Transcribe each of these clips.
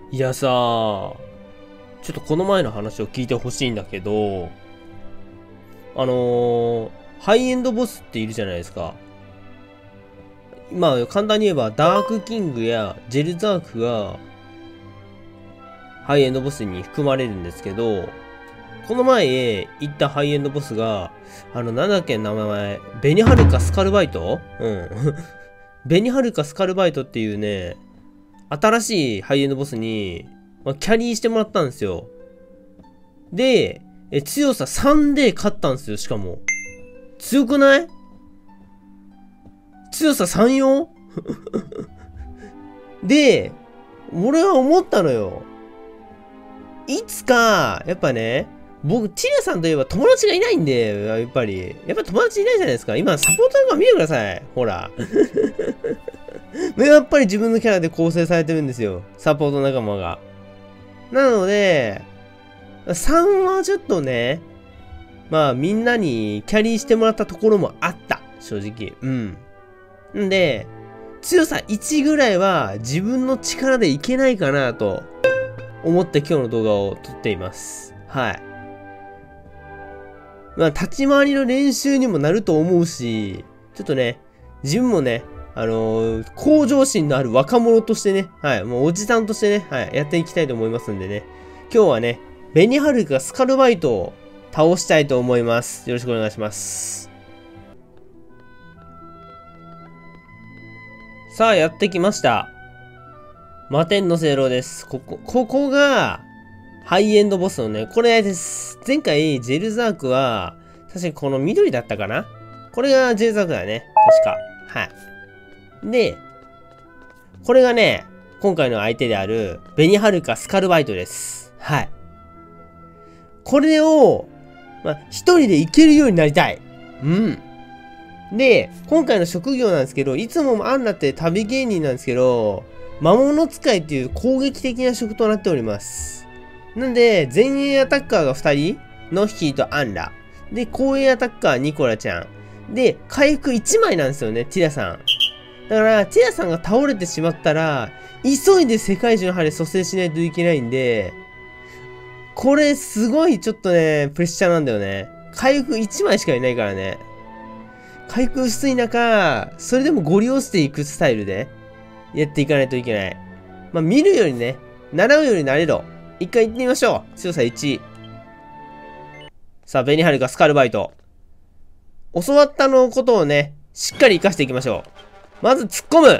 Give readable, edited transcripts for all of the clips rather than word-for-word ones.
いやさ、ちょっとこの前の話を聞いてほしいんだけど、ハイエンドボスっているじゃないですか。まあ、簡単に言えば、ダークキングやジェルザークが、ハイエンドボスに含まれるんですけど、この前行ったハイエンドボスが、なんだっけ名前、ベニハルカスカルバイトベニハルカスカルバイトっていうね、新しいハイエンドボスに、キャリーしてもらったんですよ。で、強さ3で勝ったんですよ、しかも。強くない？強さ3よで、俺は思ったのよ。いつか、やっぱね、僕、ティラさんといえば友達がいないんで、やっぱり友達いないじゃないですか。今、サポーターが見てください。ほら。やっぱり自分のキャラで構成されてるんですよ。サポート仲間が。なので、3はちょっとね、まあみんなにキャリーしてもらったところもあった。正直。んで、強さ1ぐらいは自分の力でいけないかなと思って今日の動画を撮っています。はい。まあ立ち回りの練習にもなると思うし、ちょっとね、自分もね、向上心のある若者としてね、はい、もうおじさんとしてね、はい、やっていきたいと思いますんでね、今日はね、ベニハルカスカルバイトを倒したいと思います。よろしくお願いします。さあ、やってきました。摩天の聖楼です。ここが、ハイエンドボスのね、これです。前回、ジェルザークは、確かにこの緑だったかな？これがジェルザークだね。確か。はい。で、これがね、今回の相手である、ベニハルカスカルバイトです。はい。これを、一人で行けるようになりたい。で、今回の職業なんですけど、いつもアンナって旅芸人なんですけど、魔物使いっていう攻撃的な職となっております。なんで、前衛アタッカーが2人、ノッヒーとアンラ。で、後衛アタッカーニコラちゃん。で、回復1枚なんですよね、ティラさん。だから、ティラさんが倒れてしまったら、急いで世界中の針蘇生しないといけないんで、これすごいちょっとね、プレッシャーなんだよね。回復1枚しかいないからね。回復薄い中、それでもゴリ押していくスタイルで、やっていかないといけない。見るよりね、習うより慣れろ。一回行ってみましょう。強さ1。さあ、ベニハルカスカルバイト。教わったのことをね、しっかり活かしていきましょう。まず突っ込む。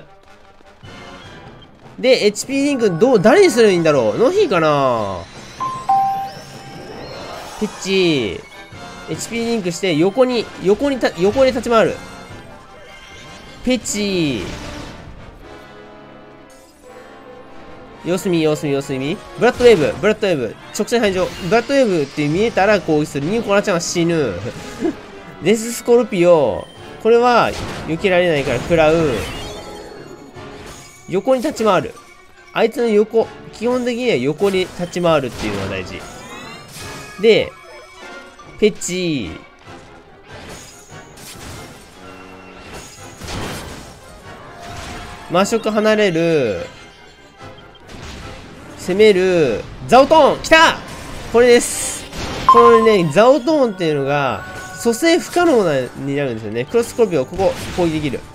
で、HP リンク誰にすればいいんだろう？ノヒーかな？ピッチ HP リンクして横で立ち回る。ピッチ様子見。ブラッドウェーブ。直線排除。ブラッドウェーブって見えたら攻撃する。ニコラちゃんは死ぬ。デススコルピオ。これは避けられないから食らう。横に立ち回る。あいつの横。基本的には横に立ち回るっていうのが大事。で、ペッチ魔食離れる。攻める。ザオトーン来た！これです。このね、ザオトーンっていうのが、蘇生不可能になるんですよね。クロスコルピオ、ここ、攻撃できる。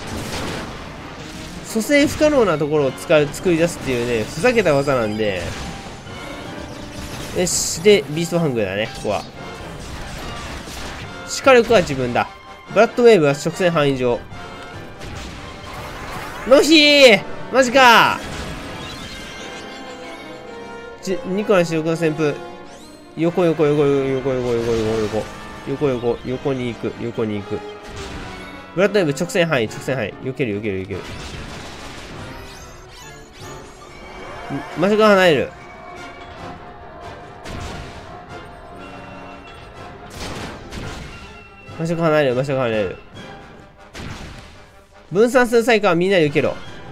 蘇生不可能なところを作り出すっていうね、ふざけた技なんで。よし。で、ビーストハングだね、ここは。視力は自分だ。ブラッドウェーブは直線範囲上。ノヒーマジかニコラ主力の旋風。横に行く。ブラッドウェーブ直線範囲。避ける。魔食が離れる。魔食離れる。分散する際からみんなで受けろ。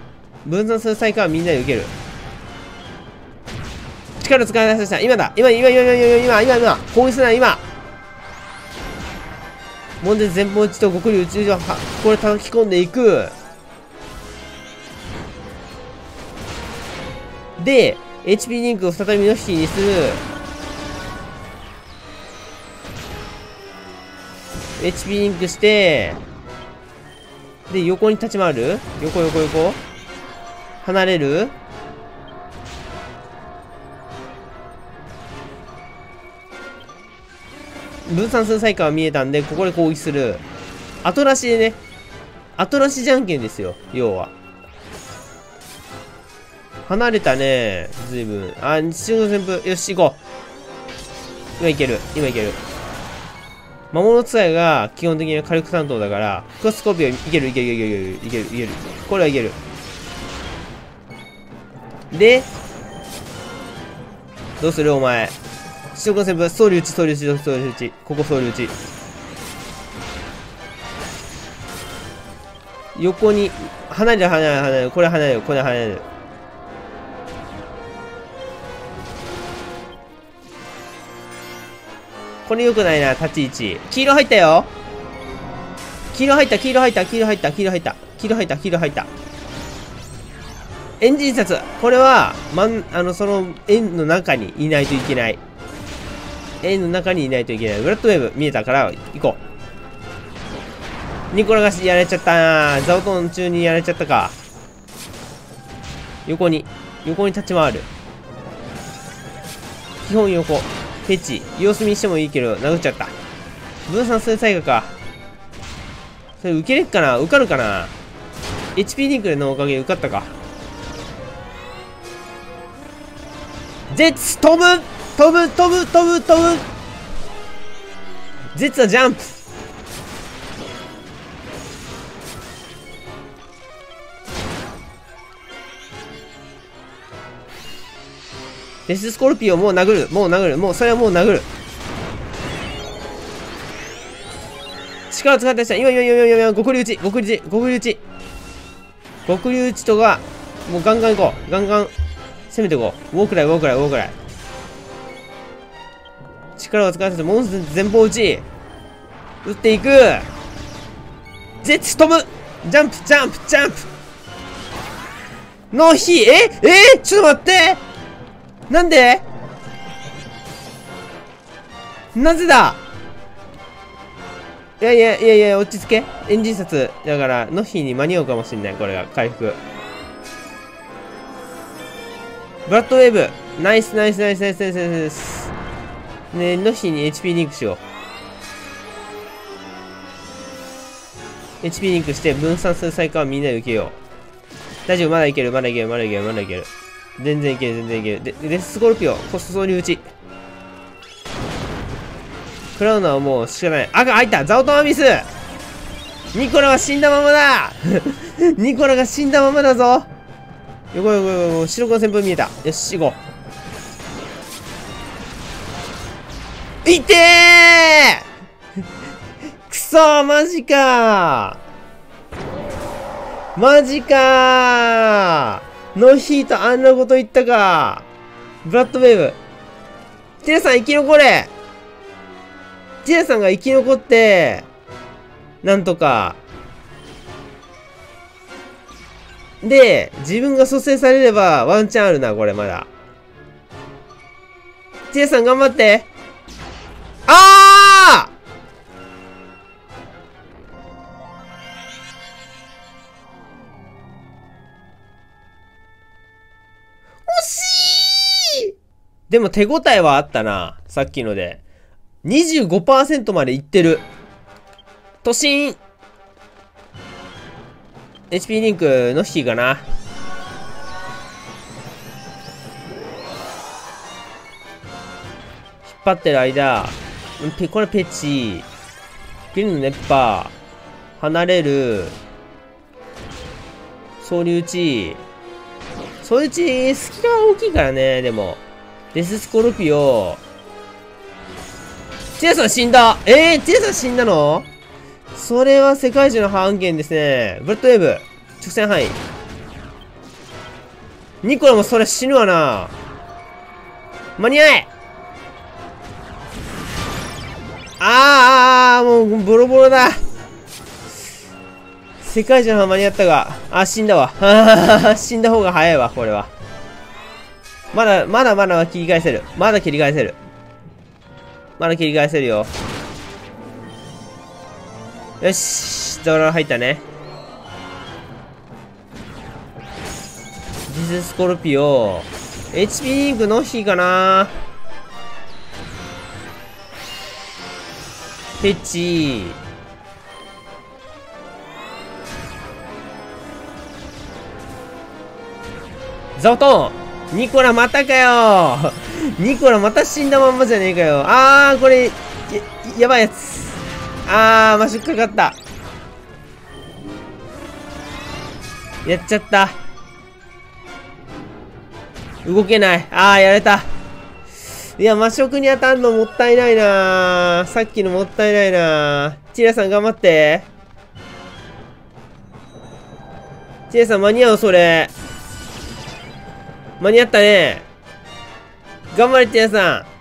力使い出した。今だ。今。攻撃するな、今。門で前方打ちと極流宇宙上、これ叩き込んでいく。で、 HP リンクを再びノッヒーにする。HP リンクして、で、横に立ち回る。横。離れる。分散する際感は見えたんで、ここで攻撃する。後出しでね。後出しじゃんけんですよ、要は。離れたね。ずいぶん。あ、七五旋風。よし、行こう。今いける。魔物使いが基本的には火力担当だから、クロスコーピオいける。これはいける。で、どうするお前。七五旋風、総理打ち。ここ総理打ち。横に、離れる。これ離れる。これ良くないな、立ち位置。黄色入ったよ。黄色入った。エンジン札。これは、その円の中にいないといけない。ブラッドウェーブ見えたから、行こう。ニコラがやられちゃったな。ザオトン中にやられちゃったか。横に立ち回る。基本横。ペッチ。様子見してもいいけど、殴っちゃった。分散する際か。それ受けれっかな？受かるかな？ HP リンクのおかげで受かったか。ゼッツ飛ぶゼッツはジャンプ。デススコルピオもう殴る。それはもう殴る。力使ってした。今、極流打ちとか、もうガンガン行こう。ガンガン攻めていこう。ウォークライ。力を使ってモンスター前方打ち。打っていく。ゼッツ飛ぶ。ジャンプ。ノーヒー。ちょっと待って。なんで？なぜだ？いや、落ち着け。エンジン札。だから、ノッヒーに間に合うかもしんない、これが、回復。ブラッドウェーブ。ナイス。ね、ノッヒーに HP リンクしよう。HP リンクして、分散する際間はみんなで受けよう。大丈夫、まだいける。全然いける。で、レススコルピオ、コスト総流打ち。食らうのはもう仕方ない。赤入った。ザオトマミス。ニコラは死んだままだ。ニコラが死んだままだぞ。横。白黒旋風見えた。よし、行こう。いってー。くそー、マジかー。ノーヒートあんなこと言ったか。ブラッドウェーブ。テレさん生き残れ。テレさんが生き残って、なんとか。で、自分が蘇生されればワンチャンあるな、これまだ。テレさん頑張って。あー！でも手応えはあったな。さっきので。25% までいってる。突進 !HP リンクの引きかな。引っ張ってる間、これペチ。グリルの熱波。離れる。総流打ち。総流打ち、スキルは大きいからね、でも。デススコルピオ。ティアさん死んだ。ティアさん死んだの？それは世界中の案件ですね。ブラッドウェーブ。直線範囲。ニコラもそれ死ぬわな。間に合え。もうボロボロだ。世界中の間に合ったが。死んだわ。死んだ方が早いわ、これは。 まだ切り返せる。まだ切り返せる。まだ切り返せるよ。よし。ドラ入ったね。ディススコルピオ。HP リンクノッヒーかな。ペチ。ザオトン。ニコラまたかよ。ニコラまた死んだまんまじゃねえかよ。これ、やばいやつ。マシュかかった。やっちゃった。動けない。やられた。いや、魔食に当たんのもったいないな。さっきのもったいないな。チラさん頑張って。チラさん間に合うそれ。間に合ったね。頑張れ、チラさん。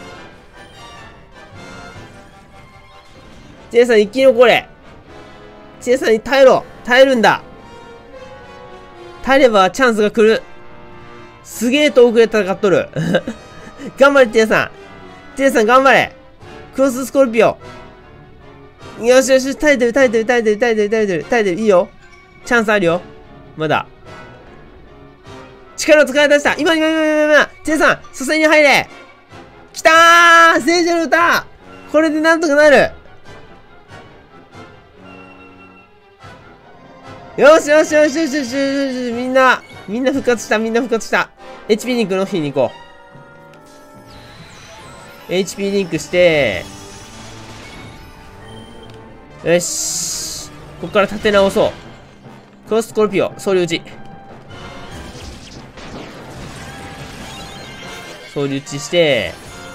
チラさん生き残れ。チラさんに耐えろ。耐えるんだ。耐えればチャンスが来る。すげえ遠くで戦っとる。頑張れ、ティアさん。ティアさん頑張れ。クロススコルピオ。よしよし、耐えてる、耐えてる、耐えてる、耐えてる、耐えてる、耐えてる。いいよ。チャンスあるよ。まだ。力を使い出した。今。ティアさん、蘇生に入れ。きたー、聖者の歌。これでなんとかなる。よし。みんな復活した。HP リンクの日に行こう。HP リンクして、よし。ここから立て直そう。クロススコルピオ、総流打ち。総流打ちして、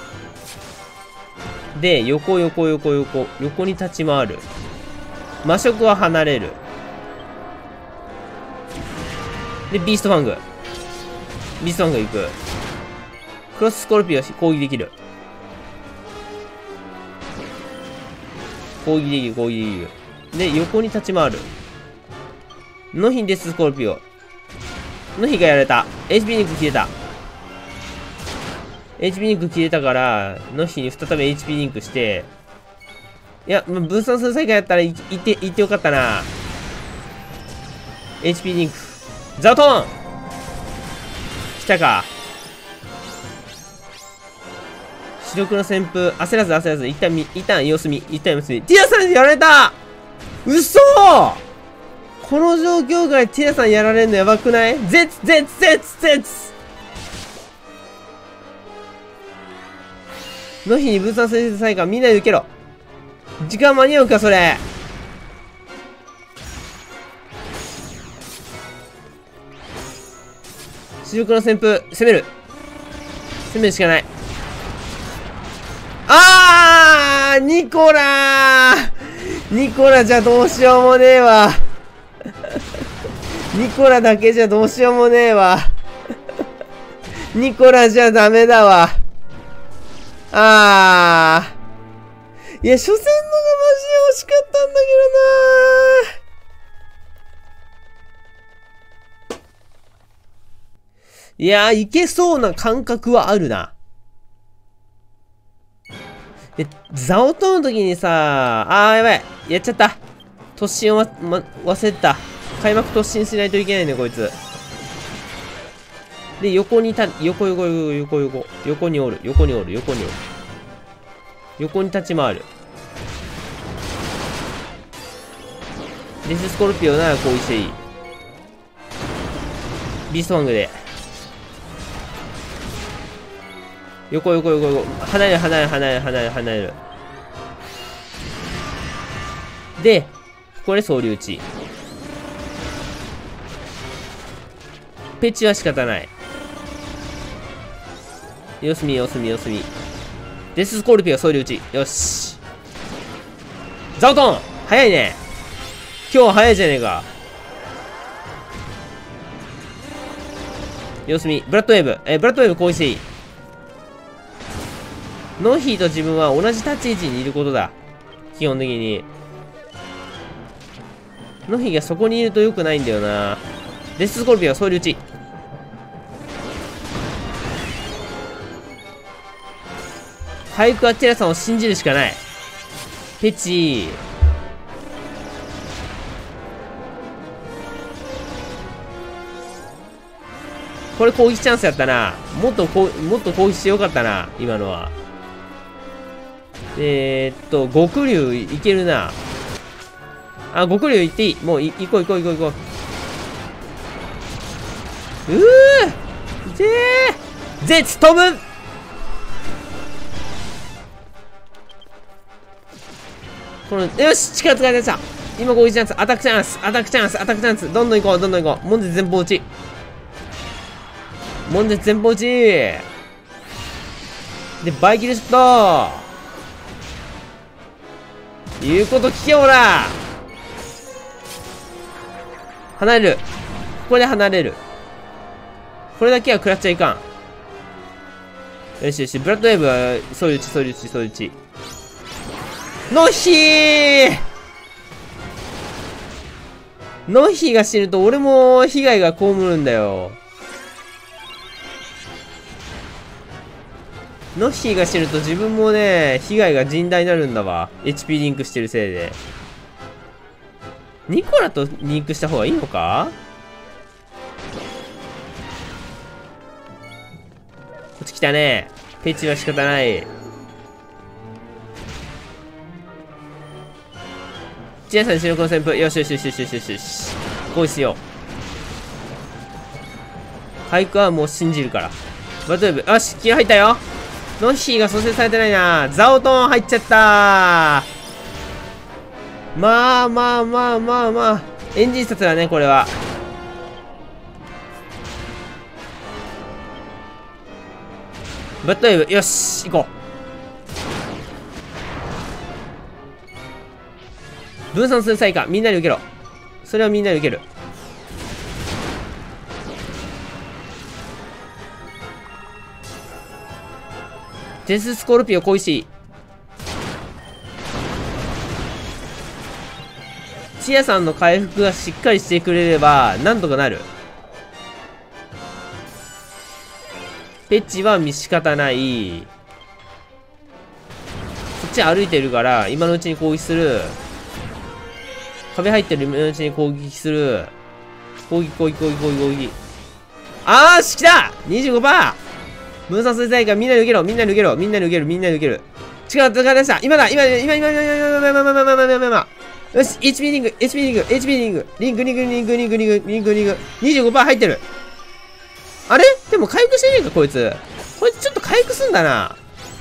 で、横に立ち回る。魔食は離れる。で、ビーストファング行く。クロススコルピオ攻撃できる。攻撃できる。で、横に立ち回る。ノヒンデススコルピオ。ノヒがやられた。HP リンク消えた。HP リンク消えたから、ノヒに再び HP リンクして、いや、分散する再開やったら行ってよかったな。HP リンク。ザオトン来たか。主力の旋風。焦らず。一旦様子見。ティアさんやられた。嘘。この状況外ティアさんやられんのやばくない？絶の日に分散させて最後みんなで受けろ。時間間に合うかそれ。主力の旋風攻めるしかない。ニコラじゃどうしようもねえわ。ニコラだけじゃどうしようもねえわ。ニコラじゃダメだわ。いや、初戦のがマジで惜しかったんだけどな。いやー、いけそうな感覚はあるな。で、ザオトの時にさ、やばい。やっちゃった。突進を忘れてた。開幕突進しないといけないね、こいつ。で、横におる。横に立ち回る。デススコルピオなら攻撃していい。ビーストワングで。横。離れる。で、ここで総流打ち。ペチは仕方ない。様子見。デススコルピオ総流打ち。よし。ザオトン早いね。今日は早いじゃねえか。様子見。ブラッドウェーブ攻撃していい。ノーヒーと自分は同じ立ち位置にいることだ。基本的に。ノーヒーがそこにいると良くないんだよな。デススコルピオ総流打ち。 回復はテラさんを信じるしかない。ペチ。これ攻撃チャンスやったな。もっと攻撃してよかったな、今のは。極竜いけるな。あ、極竜いっていい。もう行こう。うー絶飛ぶ。この、よし力使い出した。今攻撃チャンス、アタックチャンス。どんどん行こう。門絶前方打ち。で、バイキルショット言うこと聞け、ほら離れる。ここで離れる。これだけは食らっちゃいかん。よし。ブラッドウェーブは、そういううち。ノッヒーが死ぬと俺も被害が被るんだよ。ノッヒーが死ぬと自分もね、被害が甚大になるんだわ。HP リンクしてるせいで。ニコラとリンクした方がいいのか？こっち来たね。ペチは仕方ない。ジェイさん主力の旋風。よし。こうしよう。回復はもう信じるから。バトルブ。よし、気合入ったよ。ノッヒーが蘇生されてないな。ザオトン入っちゃったー。まあ。エンジン札だね、これは。バッドウェーブ。よし、行こう。分散する際か。みんなに受けろ。それはみんなに受ける。デススコルピオ恋しい。チアさんの回復がしっかりしてくれればなんとかなる。ペチは仕方ない。こっち歩いてるから今のうちに攻撃する。壁入ってる今のうちに攻撃する。攻撃。あーし、来た !25%! 分散する際からみんなに受けろ。力出した。今。よし、HP リング。リング。25% 入ってる。あれでも回復してねえか、こいつちょっと回復すんだな。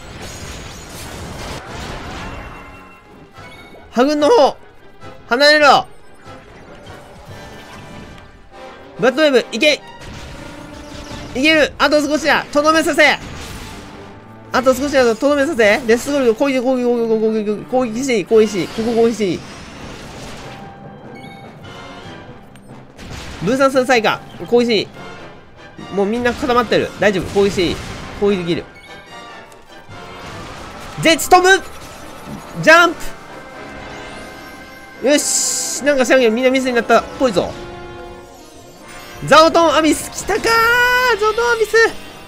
破軍の方、離れろ。バッドウェーブ、いける。あと少しだ。とどめさせ。レスゴールド、攻撃していい。ここ攻撃していい。分散する際か。攻撃していい。もうみんな固まってる。大丈夫。攻撃していい。攻撃できる。絶飛ぶ。ジャンプ。よし。なんか知らんけどみんなミスになったっぽいぞ。ザオトンアビス来たかー。ザオトンアビス。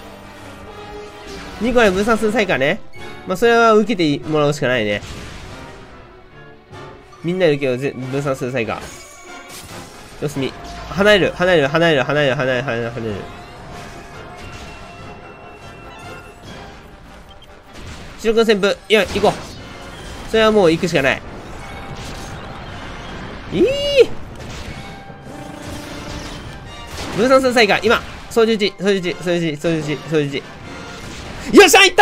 ニコラ分散する際かね。まあそれは受けてもらうしかないね。みんなで受けを分散する際か。よしみ。離れる。主力の旋風。いや、行こう。それはもう行くしかない。分散する際か。今。操縦時。よっしゃ、いった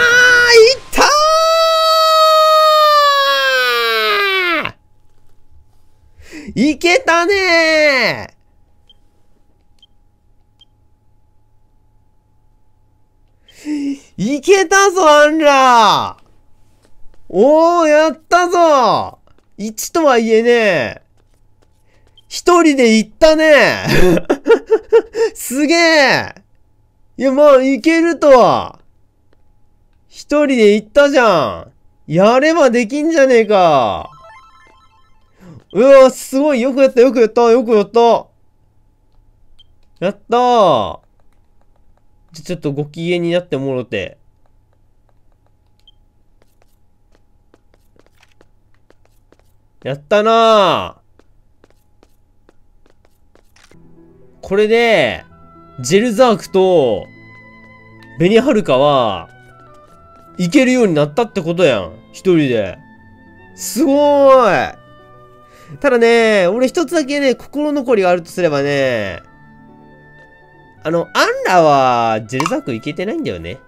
ー。いけたねー。いけたぞ、アンラー。おー、やったぞ。1とはいえね、一人で行ったね。すげえ。いや、まあ、いけるとは。一人で行ったじゃん。やればできんじゃねえか。うわ、すごい。よくやった。やったー。ちょっとご機嫌になってもろて。 やったなぁ。これで、ジェルザークと、ベニハルカは、いけるようになったってことやん。一人で。すごーい。ただね、俺一つだけね、心残りがあるとすればね、アンラは、ジェルザークいけてないんだよね。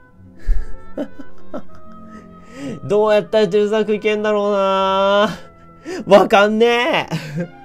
どうやったらジェルザークいけんだろうなわかんねえ。